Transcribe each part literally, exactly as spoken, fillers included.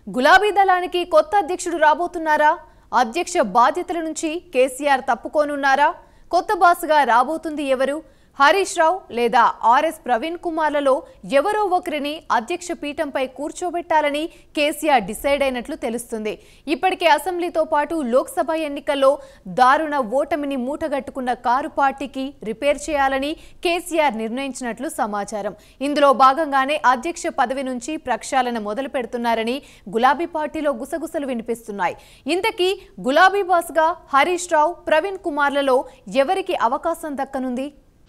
గులాబీ దళానికి కొత్త అధ్యక్షుడు రాబోతున్నారా? అధ్యక్ష బాధ్యతల నుంచి కేసీఆర్ తప్పుకోనున్నారా? కొత్త బాస్గా రాబోతుంది ఎవరు? హరీష్ రావు లేదా ఆర్ఎస్ ప్రవీణ్ కుమార్లలో ఎవరో ఒకరిని అధ్యక్ష పీఠంపై కూర్చోబెట్టాలని కేసీఆర్ డిసైడ్ అయినట్లు తెలుస్తుంది. ఇప్పటికే అసెంబ్లీతో పాటు లోక్సభ ఎన్నికల్లో దారుణ ఓటమిని మూటగట్టుకున్న కారు పార్టీకి రిపేర్ చేయాలని కేసీఆర్ నిర్ణయించినట్లు సమాచారం. ఇందులో భాగంగానే అధ్యక్ష పదవి నుంచి ప్రక్షాళన మొదలు పెడుతున్నారని గులాబీ పార్టీలో గుసగుసలు వినిపిస్తున్నాయి. ఇంతకీ గులాబీ బాస్గా హరీష్ రావు, ప్రవీణ్ కుమార్లలో ఎవరికి అవకాశం దక్కనుంది?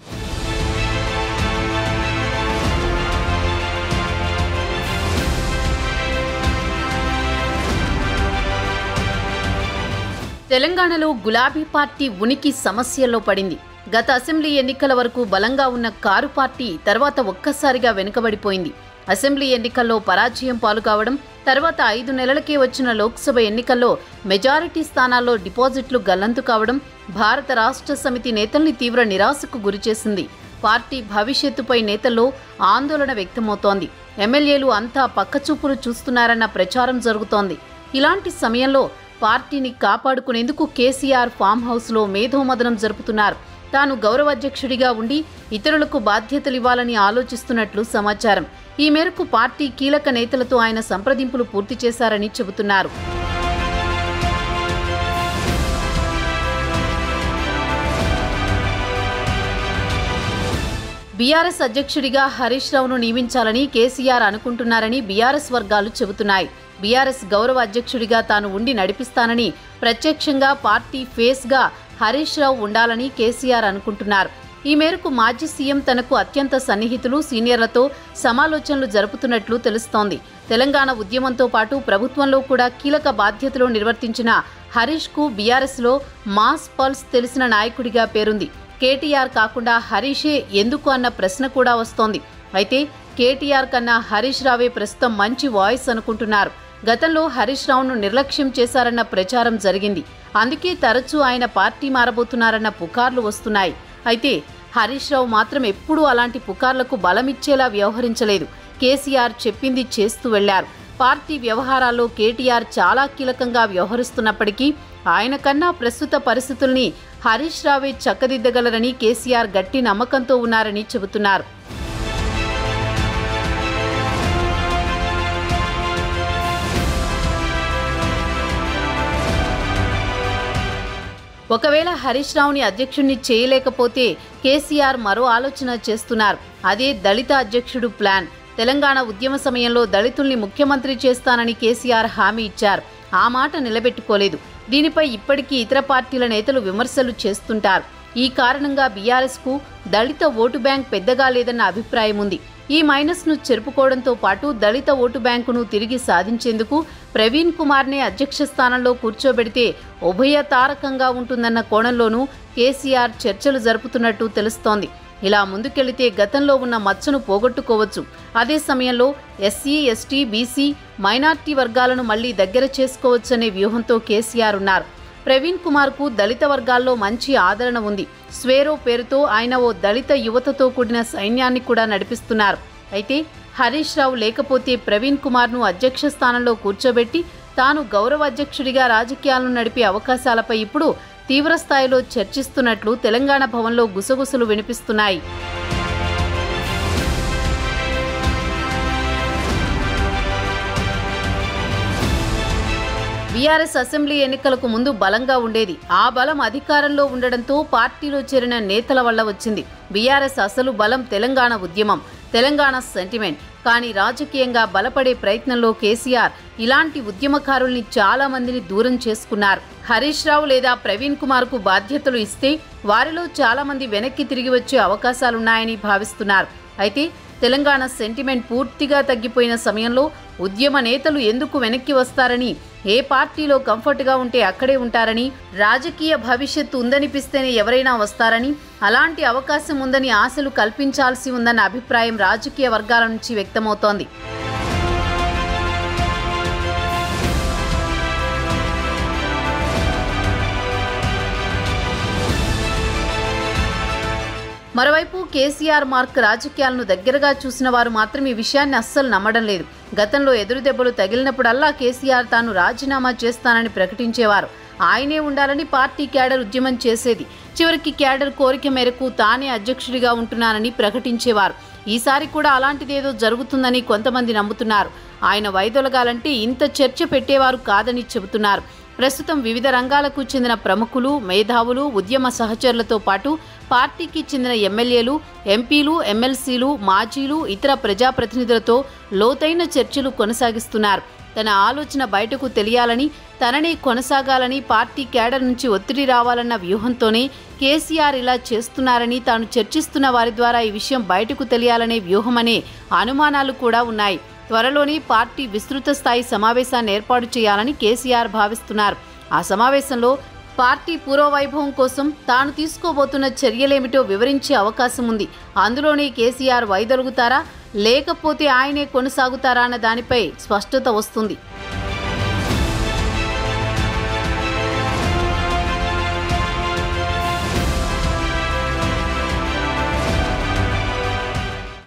తెలంగాణలో గులాబీ పార్టీ ఉనికి సమస్యల్లో పడింది. గత అసెంబ్లీ ఎన్నికల వరకు బలంగా ఉన్న కారు పార్టీ తర్వాత ఒక్కసారిగా వెనుకబడిపోయింది. అసెంబ్లీ ఎన్నికల్లో పరాజయం పాలుకావడం, తర్వాత ఐదు నెలలకే వచ్చిన లోక్సభ ఎన్నికల్లో మెజారిటీ స్థానాల్లో డిపాజిట్లు గల్లంతు కావడం భారత రాష్ట్ర సమితి నేతల్ని తీవ్ర నిరాశకు గురిచేసింది. పార్టీ భవిష్యత్తుపై నేతల్లో ఆందోళన వ్యక్తమవుతోంది. ఎమ్మెల్యేలు అంతా పక్కచూపులు చూస్తున్నారన్న ప్రచారం జరుగుతోంది. ఇలాంటి సమయంలో పార్టీని కాపాడుకునేందుకు కేసీఆర్ ఫామ్ హౌస్లో మేధోమదనం జరుపుతున్నారు. తాను గౌరవ అధ్యక్షుడిగా ఉండి ఇతరులకు బాధ్యతలివ్వాలని ఆలోచిస్తున్నట్లు సమాచారం. ఈ మేరకు పార్టీ కీలక నేతలతో ఆయన సంప్రదింపులు పూర్తి చేశారని చెబుతున్నారు. బీఆర్ఎస్ అధ్యక్షుడిగా హరీష్ రావును నియమించాలని కేసీఆర్ అనుకుంటున్నారని బీఆర్ఎస్ వర్గాలు చెబుతున్నాయి. బీఆర్ఎస్ గౌరవ అధ్యక్షుడిగా తాను ఉండి నడిపిస్తానని, ప్రత్యక్షంగా పార్టీ ఫేస్గా హరీష్ రావు ఉండాలని కేసీఆర్ అనుకుంటున్నారు. ఈ మేరకు మాజీ సీఎం తనకు అత్యంత సన్నిహితులు, సీనియర్లతో సమాలోచనలు జరుపుతున్నట్లు తెలుస్తోంది. తెలంగాణ ఉద్యమంతో పాటు ప్రభుత్వంలో కూడా కీలక బాధ్యతలు నిర్వర్తించిన హరీష్కు బీఆర్ఎస్లో మాస్ పల్స్ తెలిసిన నాయకుడిగా పేరుంది. కేటీఆర్ కాకుండా హరీషే ఎందుకు అన్న ప్రశ్న కూడా వస్తోంది. అయితే కేటీఆర్ కన్నా హరీష్ రావే ప్రస్తుతం మంచి వాయిస్ అనుకుంటున్నారు. గతంలో హరీష్ రావును నిర్లక్ష్యం చేశారన్న ప్రచారం జరిగింది. అందుకే తరచూ ఆయన పార్టీ మారబోతున్నారన్న పుకార్లు వస్తున్నాయి. అయితే హరీష్ రావు మాత్రం ఎప్పుడూ అలాంటి పుకార్లకు బలమిచ్చేలా వ్యవహరించలేదు. కేసీఆర్ చెప్పింది చేస్తూ వెళ్లారు. పార్టీ వ్యవహారాల్లో కేటీఆర్ చాలా కీలకంగా వ్యవహరిస్తున్నప్పటికీ ఆయన కన్నా ప్రస్తుత పరిస్థితుల్ని హరీష్ రావే చక్కదిద్దగలరని కేసీఆర్ గట్టి నమ్మకంతో ఉన్నారని చెబుతున్నారు. ఒకవేళ హరీష్ రావుని అధ్యక్షుడిని చేయలేకపోతే కేసీఆర్ మరో ఆలోచన చేస్తున్నారు. అదే దళిత అధ్యక్షుడు ప్లాన్. తెలంగాణ ఉద్యమ సమయంలో దళితుల్ని ముఖ్యమంత్రి చేస్తానని కేసీఆర్ హామీ ఇచ్చారు. ఆ మాట నిలబెట్టుకోలేదు. దీనిపై ఇప్పటికీ ఇతర పార్టీల నేతలు విమర్శలు చేస్తుంటారు. ఈ కారణంగా బీఆర్ఎస్కు దళిత ఓటు బ్యాంక్ పెద్దగా లేదన్న అభిప్రాయం ఉంది. ఈ మైనస్ను చెరుపుకోవడంతో పాటు దళిత ఓటు బ్యాంకును తిరిగి సాధించేందుకు ప్రవీణ్ కుమార్నే అధ్యక్ష స్థానంలో కూర్చోబెడితే ఉభయతారకంగా ఉంటుందన్న కోణంలోనూ కేసీఆర్ చర్చలు జరుపుతున్నట్టు తెలుస్తోంది. ఇలా ముందుకెళితే గతంలో ఉన్న మచ్చను పోగొట్టుకోవచ్చు. అదే సమయంలో ఎస్సీ, ఎస్టీ, బీసీ, మైనార్టీ వర్గాలను మళ్లీ దగ్గర చేసుకోవచ్చనే వ్యూహంతో కేసీఆర్ ఉన్నారు. ప్రవీణ్ కుమార్కు దళిత వర్గాల్లో మంచి ఆదరణ ఉంది. స్వేరో పేరుతో ఆయన ఓ దళిత యువతతో కూడిన సైన్యాన్ని కూడా నడిపిస్తున్నారు. అయితే హరీష్ రావు లేకపోతే ప్రవీణ్ కుమార్ను అధ్యక్ష స్థానంలో కూర్చోబెట్టి తాను గౌరవ అధ్యక్షుడిగా రాజకీయాలను నడిపే అవకాశాలపై ఇప్పుడు తీవ్రస్థాయిలో చర్చిస్తున్నట్లు తెలంగాణ భవన్లో గుసగుసలు వినిపిస్తున్నాయి. బీఆర్ఎస్ అసెంబ్లీ ఎన్నికలకు ముందు బలంగా ఉండేది. ఆ బలం అధికారంలో ఉండడంతో పార్టీలో చేరిన నేతల వల్ల వచ్చింది. బీఆర్ఎస్ అసలు బలం తెలంగాణ ఉద్యమం, తెలంగాణ సెంటిమెంట్. కానీ రాజకీయంగా బలపడే ప్రయత్నంలో కేసీఆర్ ఇలాంటి ఉద్యమకారుల్ని చాలా మందిని దూరం చేసుకున్నారు. హరీష్ రావు లేదా ప్రవీణ్ కుమార్కు బాధ్యతలు ఇస్తే వారిలో చాలా మంది వెనక్కి తిరిగి వచ్చే అవకాశాలున్నాయని భావిస్తున్నారు. అయితే తెలంగాణ సెంటిమెంట్ పూర్తిగా తగ్గిపోయిన సమయంలో ఉద్యమ నేతలు ఎందుకు వెనక్కి వస్తారని, ఏ పార్టీలో కంఫర్ట్గా ఉంటే అక్కడే ఉంటారని, రాజకీయ భవిష్యత్తు ఉందనిపిస్తేనే ఎవరైనా వస్తారని, అలాంటి అవకాశం ఉందని ఆశలు కల్పించాల్సి ఉందన్న అభిప్రాయం రాజకీయ వర్గాల నుంచి వ్యక్తమవుతోంది. మరోవైపు కేసీఆర్ మార్క్ రాజకీయాలను దగ్గరగా చూసిన వారు మాత్రం ఈ విషయాన్ని అస్సలు నమ్మడం లేదు. గతంలో ఎదురు దెబ్బలు తగిలినప్పుడల్లా కేసీఆర్ తాను రాజీనామా చేస్తానని ప్రకటించేవారు. ఆయనే ఉండాలని పార్టీ క్యాడర్ ఉద్యమం చేసేది. చివరికి క్యాడర్ కోరిక మేరకు తానే అధ్యక్షుడిగా ఉంటున్నానని ప్రకటించేవారు. ఈసారి కూడా అలాంటిదేదో జరుగుతుందని కొంతమంది నమ్ముతున్నారు. ఆయన వైదొలగాలంటే ఇంత చర్చ పెట్టేవారు కాదని చెబుతున్నారు. ప్రస్తుతం వివిధ రంగాలకు చెందిన ప్రముఖులు, మేధావులు, ఉద్యమ సహచరులతో పాటు పార్టీకి చెందిన ఎమ్మెల్యేలు, ఎంపీలు, ఎమ్మెల్సీలు, మాజీలు, ఇతర ప్రజాప్రతినిధులతో లోతైన చర్చలు కొనసాగిస్తున్నారు. తన ఆలోచన బయటకు తెలియాలని, తననే కొనసాగాలని పార్టీ క్యాడర్ నుంచి ఒత్తిడి రావాలన్న వ్యూహంతోనే కేసీఆర్ ఇలా చేస్తున్నారని, తాను చర్చిస్తున్న వారి ద్వారా ఈ విషయం బయటకు తెలియాలనే వ్యూహమనే అనుమానాలు కూడా ఉన్నాయి. త్వరలోనే పార్టీ విస్తృత స్థాయి సమావేశాన్ని ఏర్పాటు చేయాలని కేసీఆర్ భావిస్తున్నారు. ఆ సమావేశంలో పార్టీ పూర్వవైభవం కోసం తాను తీసుకోబోతున్న చర్యలేమిటో వివరించే అవకాశం ఉంది. అందులోనే కేసీఆర్ వైదొలుగుతారా లేకపోతే ఆయనే కొనసాగుతారా అన్న దానిపై స్పష్టత వస్తుంది.